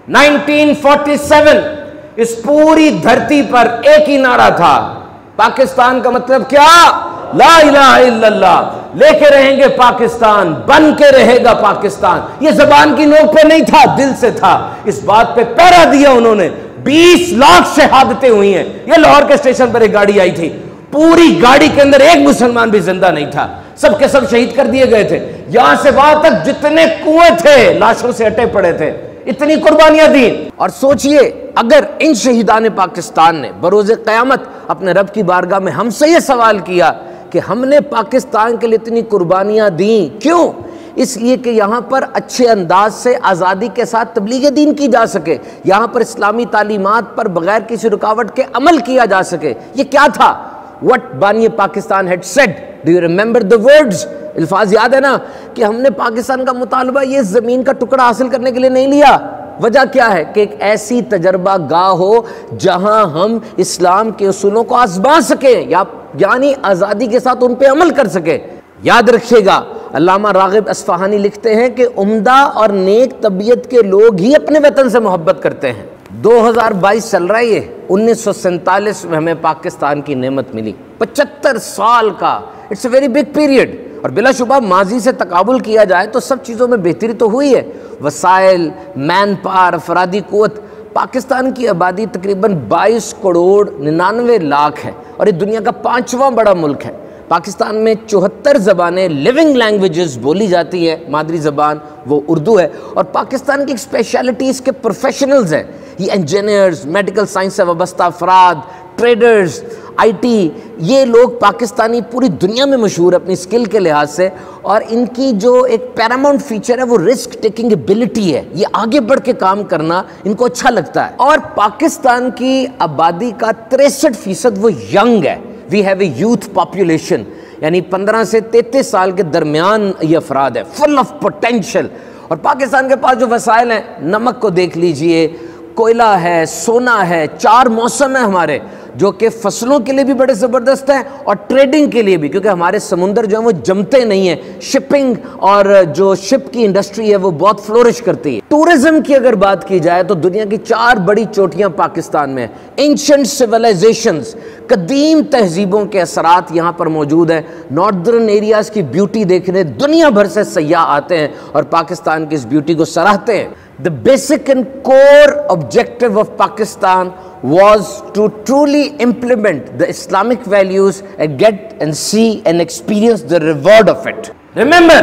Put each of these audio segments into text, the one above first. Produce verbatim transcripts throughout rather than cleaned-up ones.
Nineteen forty seven इस पूरी धरती पर एक ही नारा था, पाकिस्तान का मतलब क्या? ला इलाहा इल्लल्लाह, लेके रहेंगे पाकिस्तान, बन के रहेगा पाकिस्तान। ये जबान की नोक पे नहीं था, दिल से था। इस बात पे पहरा दिया उन्होंने। बीस लाख शहादतें हुई हैं। ये लाहौर के स्टेशन पर एक गाड़ी आई थी, पूरी गाड़ी के अंदर एक मुसलमान भी जिंदा नहीं था, सबके सब शहीद कर दिए गए थे। यहां से वहां तक जितने कुएं थे लाशों से अटे पड़े थे, इतनी कुर्बानियां दी। और सोचिए, अगर इन शहीदान पाकिस्तान ने बरोज़ क़यामत अपने रब की बारगाह में हमसे ये सवाल किया कि हमने पाकिस्तान के लिए इतनी कुर्बानियां दी क्यों? इसलिए कि यहाँ पर अच्छे अंदाज से आज़ादी के साथ तबलीग दीन की जा सके, यहाँ पर इस्लामी तालीमात पर बगैर किसी रुकावट के अमल किया जा सके। ये क्या था? What बानी Pakistan had said. Do you remember the words? अल्फाज याद है ना कि हमने पाकिस्तान का मुतालबा ये ज़मीन का टुकड़ा हासिल करने के लिए नहीं लिया। वजह क्या है? कि एक ऐसी तजर्बा गाह हो जहां हम इस्लाम के उसूलों को आज़मा सकें, या यानी आज़ादी के साथ उन पे अमल कर सके। याद रखिएगा, अल्लामा रागिब अस्फहानी लिखते हैं कि उम्दा और नेक तबीयत के लोग ही अपने वतन से मोहब्बत करते हैं। दो हज़ार बाईस चल रहा है, ये उन्नीस सौ सैंतालीस में हमें पाकिस्तान की नेमत मिली, पचहत्तर साल का। It's a very big period. और बिलाशुबा माजी से तकाबुल किया जाए तो सब चीज़ों में बेहतरी तो हुई है। वसाइल, मैन पावर, अफरादी क़ुव्वत। पाकिस्तान की आबादी तकरीबन बाईस करोड़ निन्यानवे लाख है और ये दुनिया का पाँचवा बड़ा मुल्क है। पाकिस्तान में चौहत्तर ज़बानें लिविंग लैंग्वेजेस बोली जाती है, मादरी ज़बान वो उर्दू है। और पाकिस्तान की एक स्पेशलिटी इसके प्रोफेशनल्स हैं। ये इंजीनियर्स, मेडिकल साइंस से वाबस्ता अफराद, ट्रेडर्स, आईटी, ये लोग पाकिस्तानी पूरी दुनिया में मशहूर है अपनी स्किल के लिहाज से। और इनकी जो एक पैरामाउंट फीचर है वो रिस्क टेकिंग एबिलिटी है। ये आगे बढ़ के काम करना इनको अच्छा लगता है। और पाकिस्तान की आबादी का तिरसठ फीसद वो यंग है। We have a youth population, यानी पंद्रह से तैंतीस साल के दरमियान ये अफराद है, फुल ऑफ पोटेंशियल। और पाकिस्तान के पास जो वसाइल हैं, नमक को देख लीजिए, कोयला है, सोना है, चार मौसम है हमारे, जो कि फसलों के लिए भी बड़े ज़बरदस्त हैं और ट्रेडिंग के लिए भी, क्योंकि हमारे समुंदर जो है वो जमते नहीं हैं। शिपिंग और जो शिप की इंडस्ट्री है वो बहुत फ्लोरिश करती है। टूरिज्म की अगर बात की जाए तो दुनिया की चार बड़ी चोटियां पाकिस्तान में हैं। एंशंट सिविलाइजेशंस, कदीम तहजीबों के असरात यहाँ पर मौजूद हैं। नॉर्दर्न एरियाज़ की ब्यूटी देखने दुनिया भर से सयाह आते हैं और पाकिस्तान की इस ब्यूटी को सराहते हैं। The basic and core objective of Pakistan was to truly implement the Islamic values and get and see and experience the reward of it. Remember,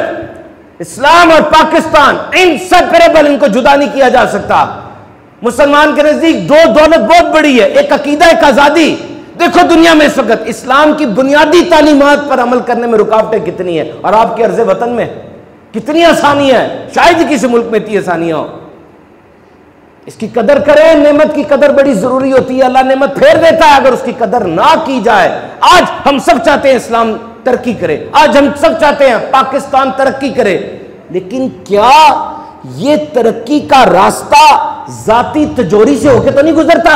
इस्लाम और पाकिस्तान inseparable, इनको जुदा नहीं किया जा सकता। मुसलमान के नजदीक दो दौलत बहुत बड़ी है, एक अकीदा, एक आज़ादी। देखो दुनिया में इस वक्त इस्लाम की बुनियादी तालीमात पर अमल करने में रुकावटें कितनी है, और आपके अर्ज़े वतन में कितनी आसानी है। शायद ही किसी मुल्क में इतनी आसानियां हो। इसकी कदर करें, नेमत की कदर बड़ी जरूरी होती है। अल्लाह नेमत फेर देता है अगर उसकी कदर ना की जाए। आज हम सब चाहते हैं इस्लाम तरक्की करे, आज हम सब चाहते हैं पाकिस्तान तरक्की करे, लेकिन क्या ये तरक्की का रास्ता जाती तिजोरी से होकर तो नहीं गुजरता?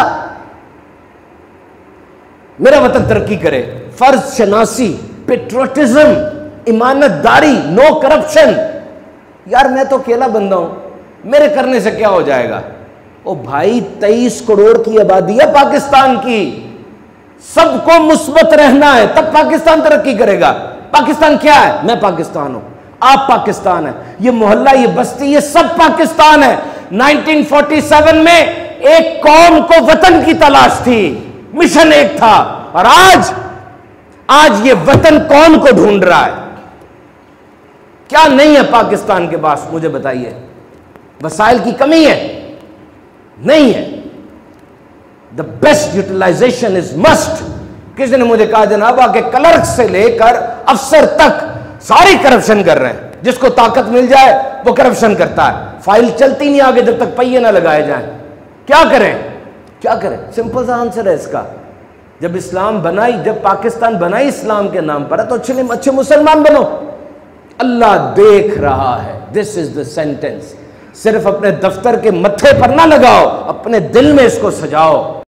मेरा वतन तरक्की करे, फर्ज शनासी, पेट्रोटिज्म, ईमानतदारी, नो करप्शन। यार मैं तो अकेला बंदा हूं, मेरे करने से क्या हो जाएगा? ओ भाई, तेईस करोड़ की आबादी है पाकिस्तान की, सबको मुस्बत रहना है तब पाकिस्तान तरक्की करेगा। पाकिस्तान क्या है? मैं पाकिस्तान हूं, आप पाकिस्तान है, ये मोहल्ला, ये बस्ती, ये सब पाकिस्तान है। नाइनटीन फोर्टी सेवन में एक कौम को वतन की तलाश थी, मिशन एक था, और आज आज ये वतन कौन को ढूंढ रहा है। क्या नहीं है पाकिस्तान के पास, मुझे बताइए? वसाइल की कमी है? नहीं है। The best utilisation is must. किसी ने मुझे कहा जनाब आके क्लर्क से लेकर अफसर तक सारी करप्शन कर रहे हैं, जिसको ताकत मिल जाए वो करप्शन करता है। फाइल चलती नहीं आगे जब तक पहिए ना लगाए जाएं। क्या करें, क्या करें? सिंपल सा आंसर है इसका। जब इस्लाम बनाई, जब पाकिस्तान बनाई इस्लाम के नाम पर, तो अच्छे अच्छे मुसलमान बनो, अल्लाह देख रहा है। This is the sentence. सिर्फ अपने दफ्तर के मत्थे पर ना लगाओ, अपने दिल में इसको सजाओ।